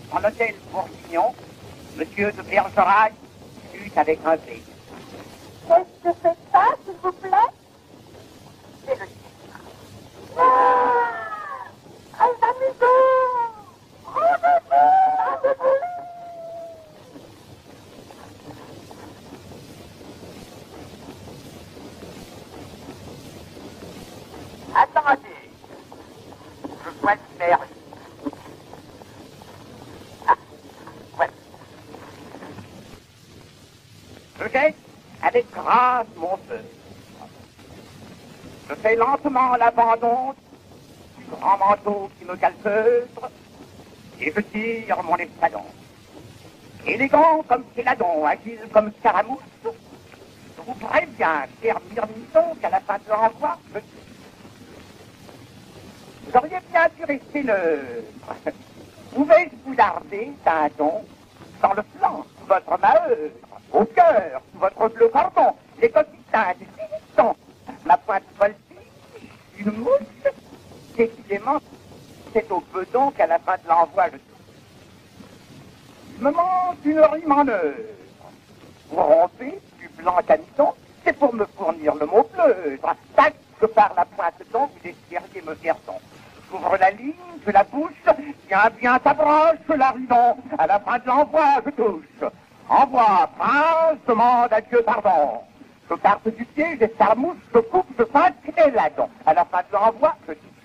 En l'hôtel Bourguignon, monsieur de Bergerac fut avec un V. Qu'est-ce que c'est ça, s'il vous plaît? C'est le cinéma. Ah, un amusant! Rendez-vous! Attendez, je vois le faire. Voilà. Je jette avec grâce mon feu. Je fais lentement l'abandon du grand manteau qui me calfeutre et je tire mon espadon. Élégant comme Céladon, agile comme Scaramouche, je vous préviens, cher Myrmidon, qu'à la fin de l'envoi, je tue. Vous auriez bien dû rester neutre. Pouvais-je vous darder d'un don dans le flanc, sous votre maheu, au cœur, sous votre bleu cordon, les coquitins du Philippon, ma pointe voltige, une mouche, décidément, c'est au bedon qu'à la fin de l'envoi je touche. Il me manque une rime en œuvre. Vous rompez du blanc camiton, c'est pour me fournir le mot pleutre. Tac, que par la pointe d'on vous espériez me faire don. J'ouvre la ligne, je la bouche, tiens bien ta branche, Laridon. À la fin de l'envoi, je touche. Envoie, prince, demande à Dieu pardon. Je carte du pied, j'escarmouche, je coupe, je feinte et ladon. À la fin de l'envoi, je touche.